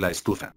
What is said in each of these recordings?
la estufa.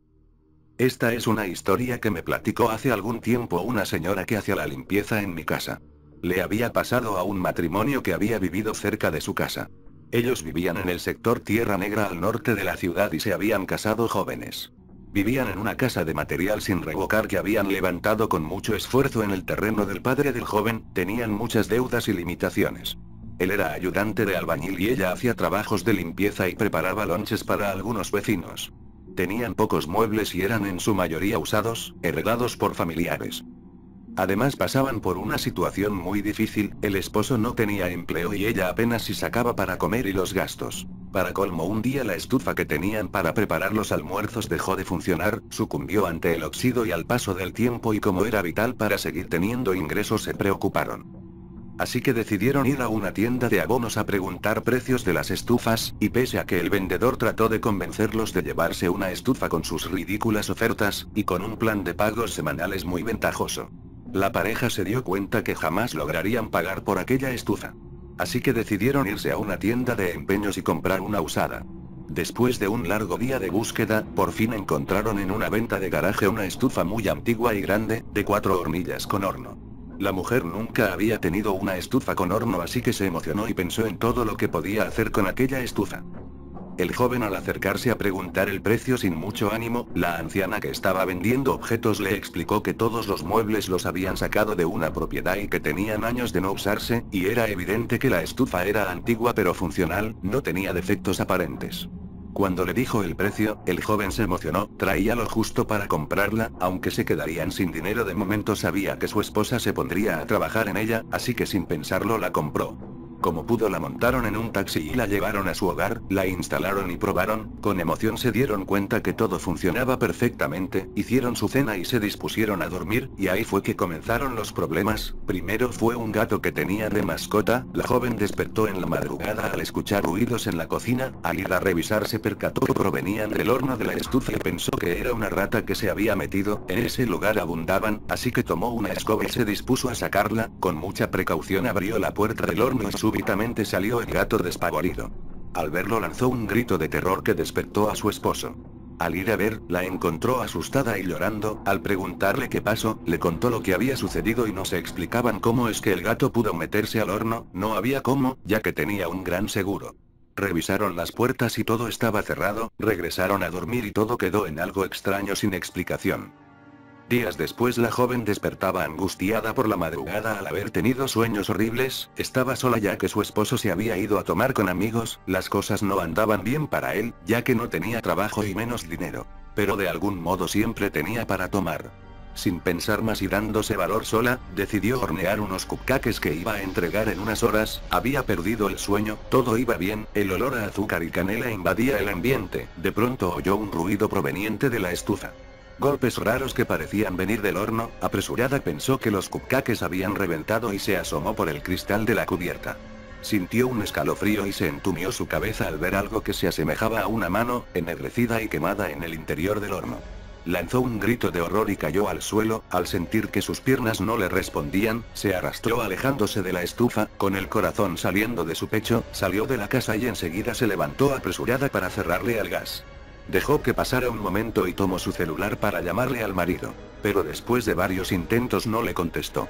Esta es una historia que me platicó hace algún tiempo una señora que hacía la limpieza en mi casa. Le había pasado a un matrimonio que había vivido cerca de su casa. Ellos vivían en el sector Tierra Negra al norte de la ciudad y se habían casado jóvenes. Vivían en una casa de material sin revocar que habían levantado con mucho esfuerzo en el terreno del padre del joven, tenían muchas deudas y limitaciones. Él era ayudante de albañil y ella hacía trabajos de limpieza y preparaba lonches para algunos vecinos. Tenían pocos muebles y eran en su mayoría usados, heredados por familiares. Además pasaban por una situación muy difícil, el esposo no tenía empleo y ella apenas si sacaba para comer y los gastos. Para colmo, un día la estufa que tenían para preparar los almuerzos dejó de funcionar, sucumbió ante el óxido y al paso del tiempo, y como era vital para seguir teniendo ingresos se preocuparon. Así que decidieron ir a una tienda de abonos a preguntar precios de las estufas, y pese a que el vendedor trató de convencerlos de llevarse una estufa con sus ridículas ofertas, y con un plan de pagos semanales muy ventajoso, la pareja se dio cuenta que jamás lograrían pagar por aquella estufa. Así que decidieron irse a una tienda de empeños y comprar una usada. Después de un largo día de búsqueda, por fin encontraron en una venta de garaje una estufa muy antigua y grande, de 4 hornillas con horno. La mujer nunca había tenido una estufa con horno, así que se emocionó y pensó en todo lo que podía hacer con aquella estufa. El joven, al acercarse a preguntar el precio sin mucho ánimo, la anciana que estaba vendiendo objetos le explicó que todos los muebles los habían sacado de una propiedad y que tenían años de no usarse, y era evidente que la estufa era antigua pero funcional, no tenía defectos aparentes. Cuando le dijo el precio, el joven se emocionó, traía lo justo para comprarla, aunque se quedarían sin dinero de momento. Sabía que su esposa se pondría a trabajar en ella, así que sin pensarlo la compró. Como pudo la montaron en un taxi y la llevaron a su hogar, la instalaron y probaron, con emoción se dieron cuenta que todo funcionaba perfectamente, hicieron su cena y se dispusieron a dormir, y ahí fue que comenzaron los problemas. Primero fue un gato que tenía de mascota. La joven despertó en la madrugada al escuchar ruidos en la cocina. Al ir a revisar se percató que provenían del horno de la estufa y pensó que era una rata que se había metido. En ese lugar abundaban, así que tomó una escoba y se dispuso a sacarla. Con mucha precaución abrió la puerta del horno y súbitamente salió el gato despavorido. Al verlo lanzó un grito de terror que despertó a su esposo. Al ir a ver, la encontró asustada y llorando. Al preguntarle qué pasó, le contó lo que había sucedido y no se explicaban cómo es que el gato pudo meterse al horno. No había cómo, ya que tenía un gran seguro. Revisaron las puertas y todo estaba cerrado, regresaron a dormir y todo quedó en algo extraño sin explicación. Días después la joven despertaba angustiada por la madrugada al haber tenido sueños horribles. Estaba sola ya que su esposo se había ido a tomar con amigos. Las cosas no andaban bien para él, ya que no tenía trabajo y menos dinero. Pero de algún modo siempre tenía para tomar. Sin pensar más y dándose valor sola, decidió hornear unos cupcakes que iba a entregar en unas horas. Había perdido el sueño, todo iba bien, el olor a azúcar y canela invadía el ambiente. De pronto oyó un ruido proveniente de la estufa. Golpes raros que parecían venir del horno. Apresurada pensó que los cupcakes habían reventado y se asomó por el cristal de la cubierta. Sintió un escalofrío y se entumió su cabeza al ver algo que se asemejaba a una mano, ennegrecida y quemada en el interior del horno. Lanzó un grito de horror y cayó al suelo. Al sentir que sus piernas no le respondían, se arrastró alejándose de la estufa. Con el corazón saliendo de su pecho, salió de la casa y enseguida se levantó apresurada para cerrarle al gas. Dejó que pasara un momento y tomó su celular para llamarle al marido. Pero después de varios intentos no le contestó.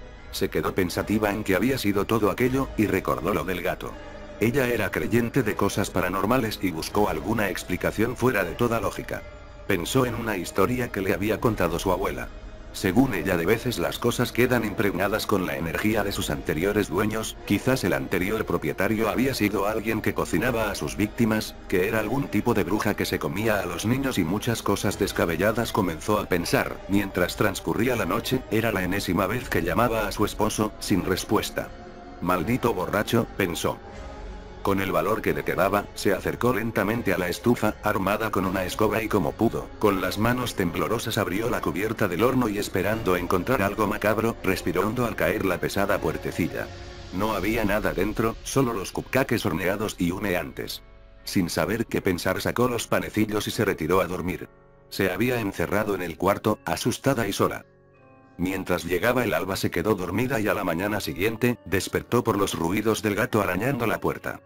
Se quedó pensativa en qué había sido todo aquello, y recordó lo del gato. Ella era creyente de cosas paranormales y buscó alguna explicación fuera de toda lógica. Pensó en una historia que le había contado su abuela. Según ella, de veces las cosas quedan impregnadas con la energía de sus anteriores dueños. Quizás el anterior propietario había sido alguien que cocinaba a sus víctimas, que era algún tipo de bruja que se comía a los niños y muchas cosas descabelladas comenzó a pensar. Mientras transcurría la noche, era la enésima vez que llamaba a su esposo, sin respuesta. Maldito borracho, pensó. Con el valor que le quedaba, se acercó lentamente a la estufa, armada con una escoba y como pudo, con las manos temblorosas abrió la cubierta del horno y esperando encontrar algo macabro, respiró hondo al caer la pesada puertecilla. No había nada dentro, solo los cupcakes horneados y humeantes. Sin saber qué pensar sacó los panecillos y se retiró a dormir. Se había encerrado en el cuarto, asustada y sola. Mientras llegaba el alba se quedó dormida y a la mañana siguiente, despertó por los ruidos del gato arañando la puerta.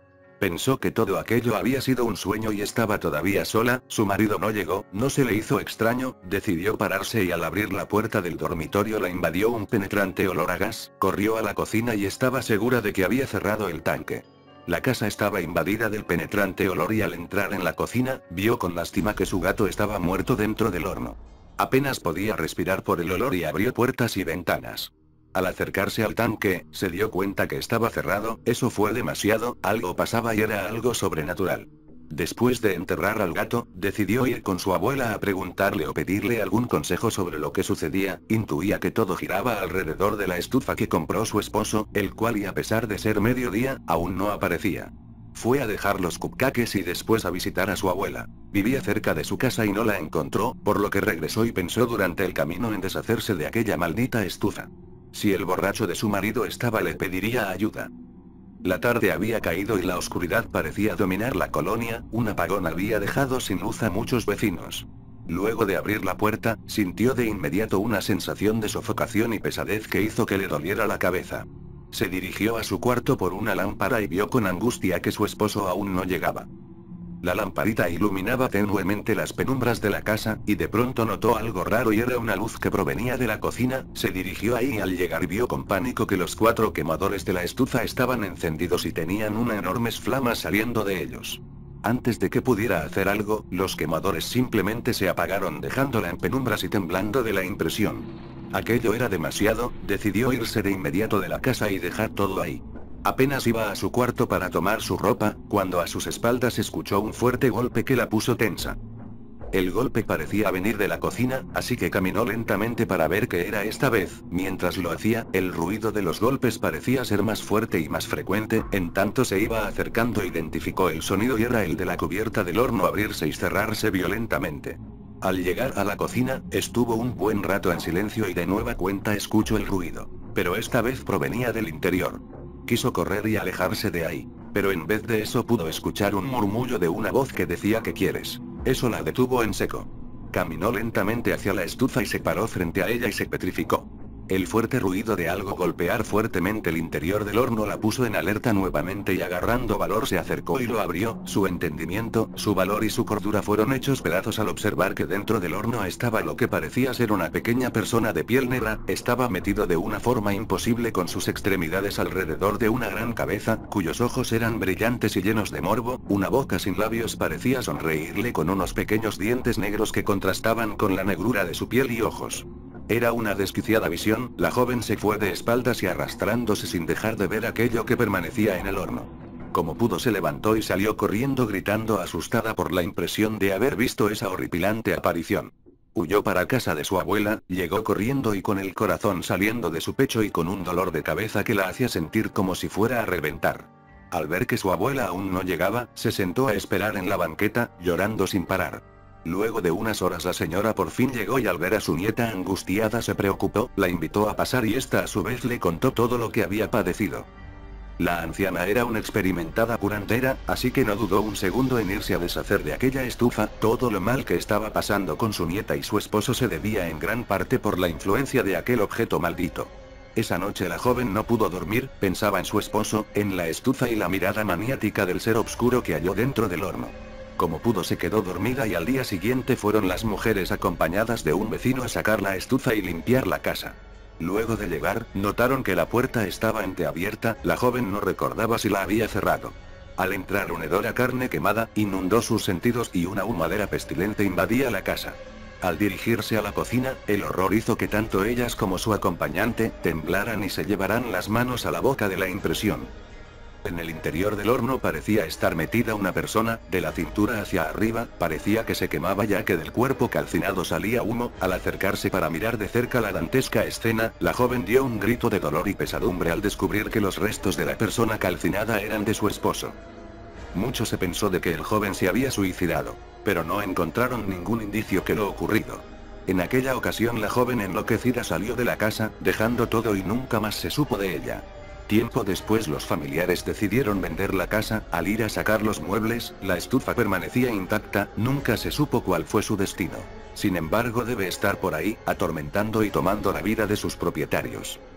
Pensó que todo aquello había sido un sueño y estaba todavía sola, su marido no llegó, no se le hizo extraño, decidió pararse y al abrir la puerta del dormitorio la invadió un penetrante olor a gas, corrió a la cocina y estaba segura de que había cerrado el tanque. La casa estaba invadida del penetrante olor y al entrar en la cocina, vio con lástima que su gato estaba muerto dentro del horno. Apenas podía respirar por el olor y abrió puertas y ventanas. Al acercarse al tanque, se dio cuenta que estaba cerrado, eso fue demasiado, algo pasaba y era algo sobrenatural. Después de enterrar al gato, decidió ir con su abuela a preguntarle o pedirle algún consejo sobre lo que sucedía, intuía que todo giraba alrededor de la estufa que compró su esposo, el cual y a pesar de ser mediodía, aún no aparecía. Fue a dejar los cupcakes y después a visitar a su abuela. Vivía cerca de su casa y no la encontró, por lo que regresó y pensó durante el camino en deshacerse de aquella maldita estufa. Si el borracho de su marido estaba le pediría ayuda. La tarde había caído y la oscuridad parecía dominar la colonia, un apagón había dejado sin luz a muchos vecinos. Luego de abrir la puerta, sintió de inmediato una sensación de sofocación y pesadez que hizo que le doliera la cabeza. Se dirigió a su cuarto por una lámpara y vio con angustia que su esposo aún no llegaba. La lamparita iluminaba tenuemente las penumbras de la casa, y de pronto notó algo raro y era una luz que provenía de la cocina, se dirigió ahí y al llegar vio con pánico que los 4 quemadores de la estufa estaban encendidos y tenían unas enormes flamas saliendo de ellos. Antes de que pudiera hacer algo, los quemadores simplemente se apagaron dejándola en penumbras y temblando de la impresión. Aquello era demasiado, decidió irse de inmediato de la casa y dejar todo ahí. Apenas iba a su cuarto para tomar su ropa, cuando a sus espaldas escuchó un fuerte golpe que la puso tensa. El golpe parecía venir de la cocina, así que caminó lentamente para ver qué era esta vez. Mientras lo hacía, el ruido de los golpes parecía ser más fuerte y más frecuente, en tanto se iba acercando identificó el sonido y era el de la cubierta del horno abrirse y cerrarse violentamente. Al llegar a la cocina, estuvo un buen rato en silencio y de nueva cuenta escuchó el ruido. Pero esta vez provenía del interior. Quiso correr y alejarse de ahí. Pero en vez de eso pudo escuchar un murmullo de una voz que decía ¿qué quieres? Eso la detuvo en seco. Caminó lentamente hacia la estufa y se paró frente a ella y se petrificó. El fuerte ruido de algo golpear fuertemente el interior del horno la puso en alerta nuevamente y agarrando valor se acercó y lo abrió. Su entendimiento, su valor y su cordura fueron hechos pedazos al observar que dentro del horno estaba lo que parecía ser una pequeña persona de piel negra, estaba metido de una forma imposible con sus extremidades alrededor de una gran cabeza, cuyos ojos eran brillantes y llenos de morbo, una boca sin labios parecía sonreírle con unos pequeños dientes negros que contrastaban con la negrura de su piel y ojos. Era una desquiciada visión, la joven se fue de espaldas y arrastrándose sin dejar de ver aquello que permanecía en el horno. Como pudo se levantó y salió corriendo gritando asustada por la impresión de haber visto esa horripilante aparición. Huyó para casa de su abuela, llegó corriendo y con el corazón saliendo de su pecho y con un dolor de cabeza que la hacía sentir como si fuera a reventar. Al ver que su abuela aún no llegaba, se sentó a esperar en la banqueta, llorando sin parar. Luego de unas horas la señora por fin llegó y al ver a su nieta angustiada se preocupó, la invitó a pasar y esta a su vez le contó todo lo que había padecido. La anciana era una experimentada curandera, así que no dudó un segundo en irse a deshacer de aquella estufa, todo lo mal que estaba pasando con su nieta y su esposo se debía en gran parte por la influencia de aquel objeto maldito. Esa noche la joven no pudo dormir, pensaba en su esposo, en la estufa y la mirada maniática del ser oscuro que halló dentro del horno. Como pudo se quedó dormida y al día siguiente fueron las mujeres acompañadas de un vecino a sacar la estufa y limpiar la casa. Luego de llegar, notaron que la puerta estaba entreabierta, la joven no recordaba si la había cerrado. Al entrar un hedor a carne quemada, inundó sus sentidos y una humadera pestilente invadía la casa. Al dirigirse a la cocina, el horror hizo que tanto ellas como su acompañante, temblaran y se llevaran las manos a la boca de la impresión. En el interior del horno parecía estar metida una persona, de la cintura hacia arriba, parecía que se quemaba ya que del cuerpo calcinado salía humo. Al acercarse para mirar de cerca la dantesca escena, la joven dio un grito de dolor y pesadumbre al descubrir que los restos de la persona calcinada eran de su esposo. Mucho se pensó de que el joven se había suicidado, pero no encontraron ningún indicio que lo ocurrido. En aquella ocasión la joven enloquecida salió de la casa, dejando todo y nunca más se supo de ella. Tiempo después los familiares decidieron vender la casa, al ir a sacar los muebles, la estufa permanecía intacta, nunca se supo cuál fue su destino. Sin embargo debe estar por ahí, atormentando y tomando la vida de sus propietarios.